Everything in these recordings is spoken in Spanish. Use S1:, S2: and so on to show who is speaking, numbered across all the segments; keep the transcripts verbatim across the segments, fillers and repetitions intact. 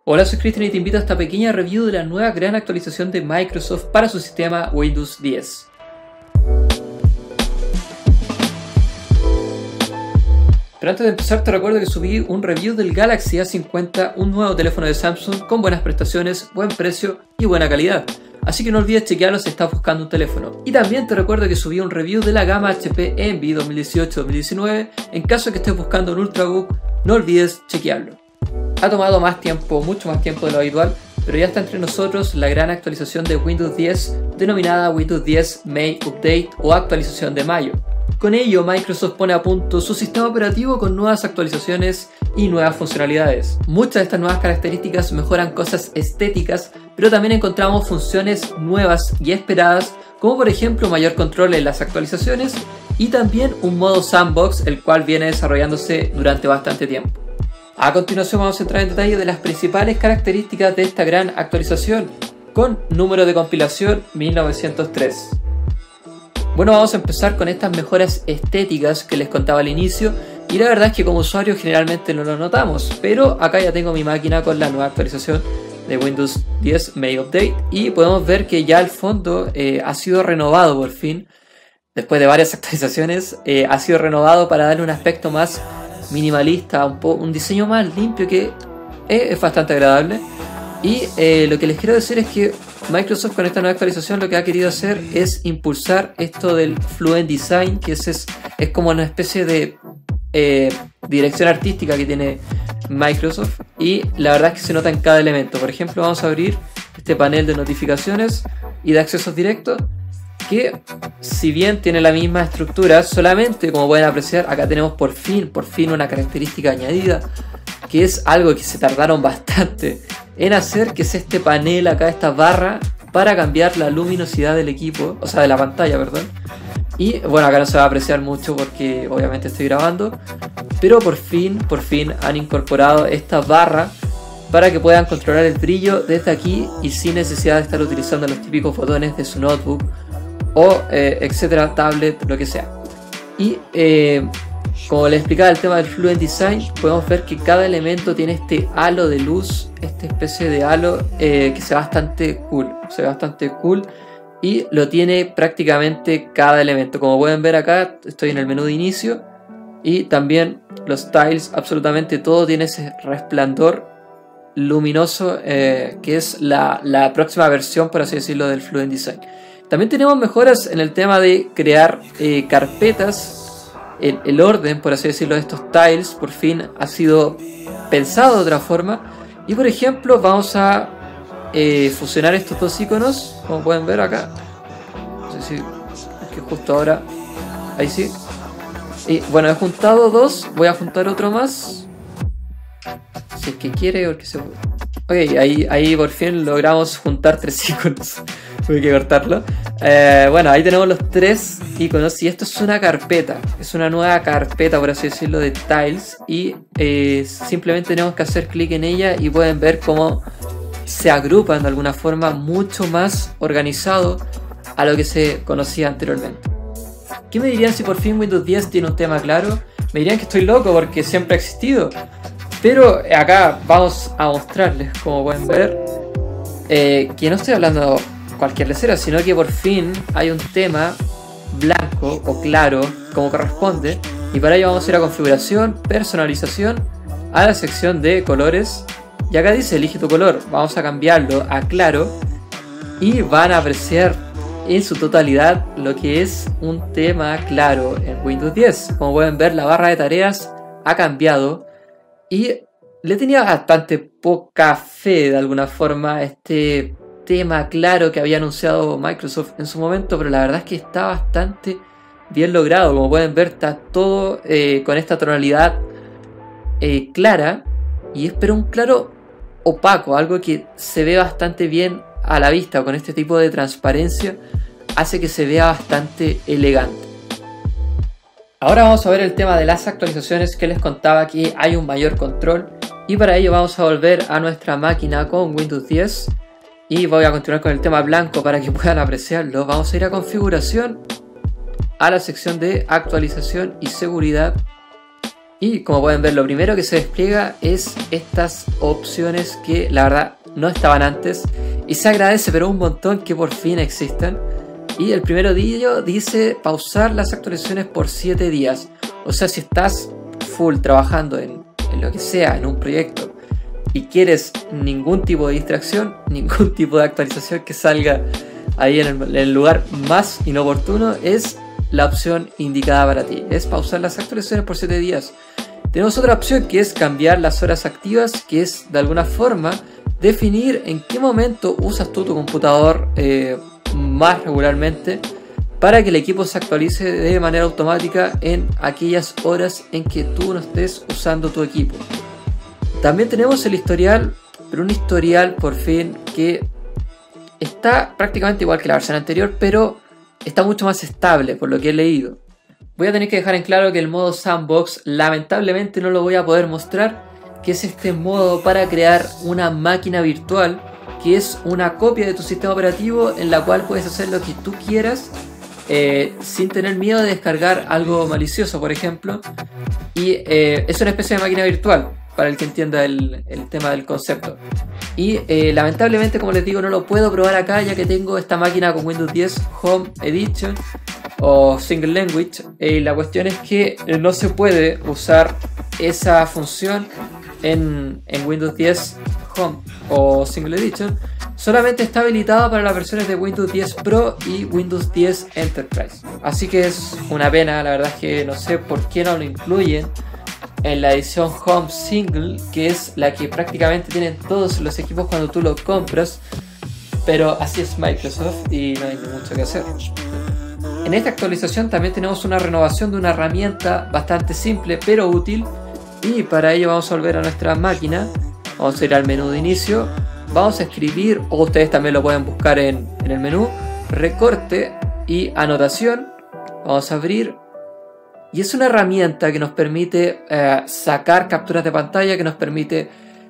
S1: Hola, soy Cristian y te invito a esta pequeña review de la nueva gran actualización de Microsoft para su sistema Windows diez. Pero antes de empezar te recuerdo que subí un review del Galaxy A cincuenta, un nuevo teléfono de Samsung con buenas prestaciones, buen precio y buena calidad. Así que no olvides chequearlo si estás buscando un teléfono. Y también te recuerdo que subí un review de la gama H P Envy dos mil dieciocho dos mil diecinueve. En caso de que estés buscando un Ultrabook, no olvides chequearlo. Ha tomado más tiempo, mucho más tiempo de lo habitual, pero ya está entre nosotros la gran actualización de Windows diez denominada Windows diez May Update o actualización de mayo. Con ello, Microsoft pone a punto su sistema operativo con nuevas actualizaciones y nuevas funcionalidades. Muchas de estas nuevas características mejoran cosas estéticas, pero también encontramos funciones nuevas y esperadas, como por ejemplo mayor control en las actualizaciones y también un modo sandbox, el cual viene desarrollándose durante bastante tiempo. A continuación vamos a entrar en detalle de las principales características de esta gran actualización, con número de compilación mil novecientos tres. Bueno, vamos a empezar con estas mejoras estéticas que les contaba al inicio, y la verdad es que como usuario generalmente no lo notamos, pero acá ya tengo mi máquina con la nueva actualización de Windows diez May Update y podemos ver que ya el fondo eh, ha sido renovado por fin, después de varias actualizaciones, eh, ha sido renovado para darle un aspecto más minimalista, un, po un diseño más limpio que es, es bastante agradable. Y eh, lo que les quiero decir es que Microsoft con esta nueva actualización lo que ha querido hacer es impulsar esto del Fluent Design, que es, es, es como una especie de eh, dirección artística que tiene Microsoft, y la verdad es que se nota en cada elemento. Por ejemplo, vamos a abrir este panel de notificaciones y de accesos directos, que si bien tiene la misma estructura, solamente como pueden apreciar acá tenemos por fin, por fin una característica añadida, que es algo que se tardaron bastante en hacer, que es este panel acá, esta barra para cambiar la luminosidad del equipo, o sea de la pantalla, perdón. Y bueno, acá no se va a apreciar mucho porque obviamente estoy grabando, pero por fin, por fin han incorporado esta barra para que puedan controlar el brillo desde aquí y sin necesidad de estar utilizando los típicos botones de su notebook o eh, etcétera, tablet, lo que sea. Y eh, como les explicaba el tema del Fluent Design, podemos ver que cada elemento tiene este halo de luz, esta especie de halo eh, que se ve bastante cool, se ve bastante cool y lo tiene prácticamente cada elemento. Como pueden ver acá, estoy en el menú de inicio y también los tiles, absolutamente todo tiene ese resplandor luminoso eh, que es la, la próxima versión, por así decirlo, del Fluent Design. También tenemos mejoras en el tema de crear eh, carpetas. El, el orden, por así decirlo, de estos tiles por fin ha sido pensado de otra forma. Y por ejemplo vamos a eh, fusionar estos dos iconos, como pueden ver acá. No sé si es que justo ahora, ahí sí. Y bueno, he juntado dos, voy a juntar otro más, si es que quiere, porque se puede. Ok, ahí, ahí por fin logramos juntar tres iconos. Tuve que cortarlo. Eh, bueno, ahí tenemos los tres iconos y esto es una carpeta. Es una nueva carpeta, por así decirlo, de tiles. Y eh, simplemente tenemos que hacer clic en ella y pueden ver cómo se agrupan de alguna forma mucho más organizado a lo que se conocía anteriormente. ¿Qué me dirían si por fin Windows diez tiene un tema claro? Me dirían que estoy loco porque siempre ha existido. Pero acá vamos a mostrarles, como pueden ver, eh, que no estoy hablando cualquier lecera, sino que por fin hay un tema blanco o claro como corresponde, y para ello vamos a ir a configuración, personalización, a la sección de colores y acá dice elige tu color. Vamos a cambiarlo a claro y van a apreciar en su totalidad lo que es un tema claro en Windows diez. Como pueden ver, la barra de tareas ha cambiado y le tenía bastante poca fe de alguna forma a este tema claro que había anunciado Microsoft en su momento, pero la verdad es que está bastante bien logrado. Como pueden ver, está todo eh, con esta tonalidad eh, clara, y es pero un claro opaco, algo que se ve bastante bien a la vista. Con este tipo de transparencia hace que se vea bastante elegante. Ahora vamos a ver el tema de las actualizaciones que les contaba, que hay un mayor control, y para ello vamos a volver a nuestra máquina con Windows diez. Y voy a continuar con el tema blanco para que puedan apreciarlo. Vamos a ir a configuración, a la sección de actualización y seguridad. Y como pueden ver, lo primero que se despliega es estas opciones que la verdad no estaban antes. Y se agradece pero un montón que por fin existen. Y el primero de ello dice pausar las actualizaciones por siete días. O sea, si estás full trabajando en, en lo que sea, en un proyecto, y quieres ningún tipo de distracción, ningún tipo de actualización que salga ahí en el, en el lugar más inoportuno, es la opción indicada para ti. Es pausar las actualizaciones por siete días. Tenemos otra opción que es cambiar las horas activas, que es de alguna forma definir en qué momento usas tú tu computador eh, más regularmente, para que el equipo se actualice de manera automática en aquellas horas en que tú no estés usando tu equipo. También tenemos el historial, pero un historial por fin que está prácticamente igual que la versión anterior, pero está mucho más estable por lo que he leído. Voy a tener que dejar en claro que el modo Sandbox lamentablemente no lo voy a poder mostrar, que es este modo para crear una máquina virtual, que es una copia de tu sistema operativo en la cual puedes hacer lo que tú quieras eh, sin tener miedo de descargar algo malicioso, por ejemplo. Y eh, es una especie de máquina virtual, para el que entienda el, el tema del concepto. Y eh, lamentablemente, como les digo, no lo puedo probar acá, ya que tengo esta máquina con Windows diez Home Edition o Single Language. Y la cuestión es que no se puede usar esa función en, en Windows diez Home o Single Edition. Solamente está habilitada para las versiones de Windows diez Pro y Windows diez Enterprise. Así que es una pena, la verdad es que no sé por qué no lo incluyen en la edición Home Single, que es la que prácticamente tienen todos los equipos cuando tú lo compras, pero así es Microsoft y no hay mucho que hacer. En esta actualización también tenemos una renovación de una herramienta bastante simple pero útil, y para ello vamos a volver a nuestra máquina, vamos a ir al menú de inicio, vamos a escribir, o ustedes también lo pueden buscar en, en el menú, recorte y anotación, vamos a abrir. Y es una herramienta que nos permite eh, sacar capturas de pantalla, que nos permite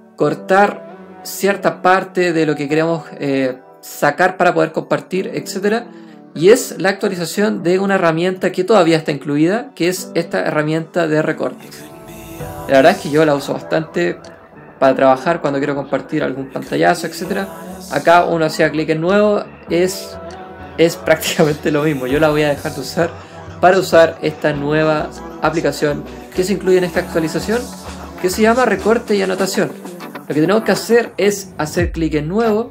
S1: cortar cierta parte de lo que queremos eh, sacar para poder compartir, etcétera. Y es la actualización de una herramienta que todavía está incluida, que es esta herramienta de recortes. La verdad es que yo la uso bastante para trabajar cuando quiero compartir algún pantallazo, etcétera. Acá uno hacía clic en nuevo, es, es prácticamente lo mismo. Yo la voy a dejar de usar para usar esta nueva aplicación que se incluye en esta actualización, que se llama recorte y anotación. Lo que tenemos que hacer es hacer clic en nuevo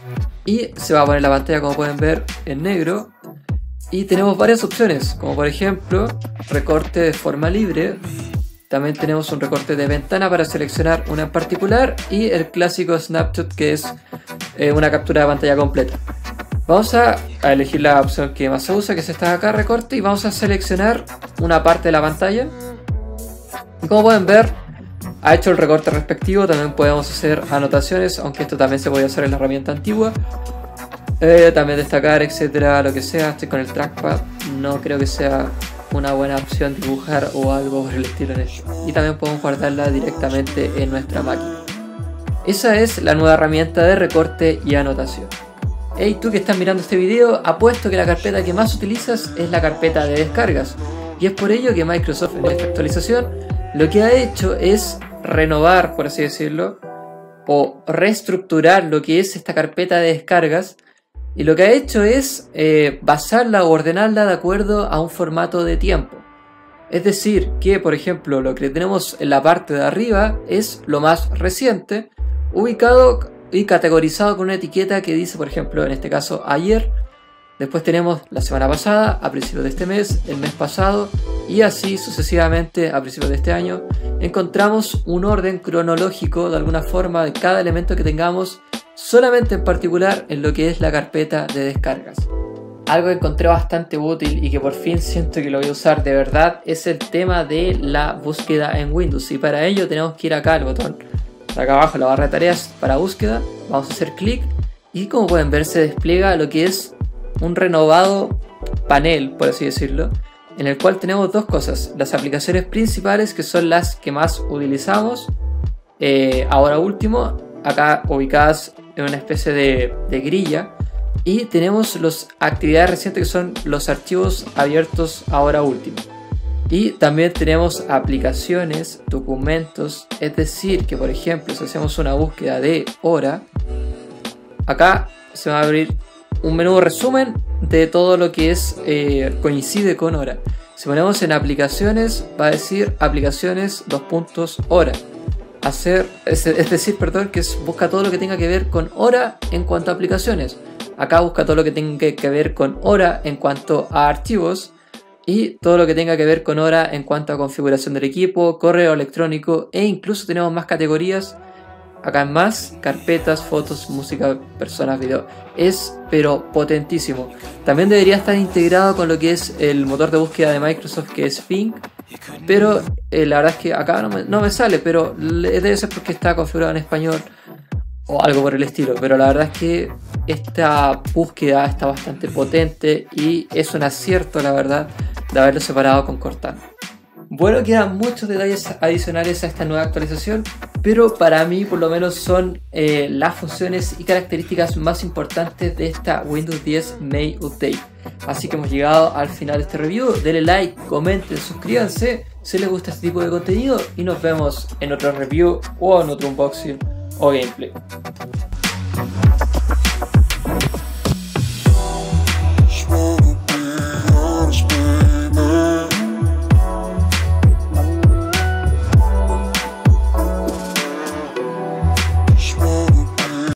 S1: y se va a poner la pantalla, como pueden ver, en negro, y tenemos varias opciones, como por ejemplo recorte de forma libre. También tenemos un recorte de ventana para seleccionar una en particular, y el clásico snapshot, que es eh, una captura de pantalla completa. Vamos a, a elegir la opción que más se usa, que es esta de acá, recorte, y vamos a seleccionar una parte de la pantalla. Y como pueden ver, ha hecho el recorte respectivo. También podemos hacer anotaciones, aunque esto también se podía hacer en la herramienta antigua. Eh, también destacar, etcétera, lo que sea. Estoy con el trackpad, no creo que sea una buena opción dibujar o algo por el estilo en esto. Y también podemos guardarla directamente en nuestra máquina. Esa es la nueva herramienta de recorte y anotación. Hey, tú que estás mirando este video, apuesto que la carpeta que más utilizas es la carpeta de descargas, y es por ello que Microsoft en esta actualización lo que ha hecho es renovar, por así decirlo, o reestructurar lo que es esta carpeta de descargas, y lo que ha hecho es eh, basarla o ordenarla de acuerdo a un formato de tiempo. Es decir, que por ejemplo lo que tenemos en la parte de arriba es lo más reciente, ubicado y categorizado con una etiqueta que dice, por ejemplo, en este caso ayer. Después tenemos la semana pasada, a principios de este mes, el mes pasado, y así sucesivamente a principios de este año. Encontramos un orden cronológico de alguna forma de cada elemento que tengamos, solamente en particular en lo que es la carpeta de descargas. Algo que encontré bastante útil y que por fin siento que lo voy a usar de verdad es el tema de la búsqueda en Windows, y para ello tenemos que ir acá al botón acá abajo, la barra de tareas para búsqueda. Vamos a hacer clic y como pueden ver se despliega lo que es un renovado panel, por así decirlo, en el cual tenemos dos cosas: las aplicaciones principales, que son las que más utilizamos eh, ahora último, acá ubicadas en una especie de, de grilla, y tenemos las actividades recientes, que son los archivos abiertos ahora último. Y también tenemos aplicaciones, documentos, es decir, que por ejemplo si hacemos una búsqueda de hora, acá se va a abrir un menú resumen de todo lo que es eh, coincide con hora. Si ponemos en aplicaciones, va a decir aplicaciones dos puntos hora. Hacer, es, es decir, perdón, que es, busca todo lo que tenga que ver con hora en cuanto a aplicaciones. Acá busca todo lo que tenga que ver con hora en cuanto a archivos. Y todo lo que tenga que ver con hora en cuanto a configuración del equipo, correo electrónico, e incluso tenemos más categorías. Acá en más, carpetas, fotos, música, personas, video. Es pero potentísimo. También debería estar integrado con lo que es el motor de búsqueda de Microsoft, que es Bing. Pero eh, la verdad es que acá no me, no me sale, pero debe ser porque está configurado en español o algo por el estilo. Pero la verdad es que esta búsqueda está bastante potente y es un acierto, la verdad, de haberlo separado con Cortana. Bueno, quedan muchos detalles adicionales a esta nueva actualización, pero para mí por lo menos son eh, las funciones y características más importantes de esta Windows diez May Update. Así que hemos llegado al final de este review. Denle like, comenten, suscríbanse si les gusta este tipo de contenido y nos vemos en otro review o en otro unboxing o gameplay.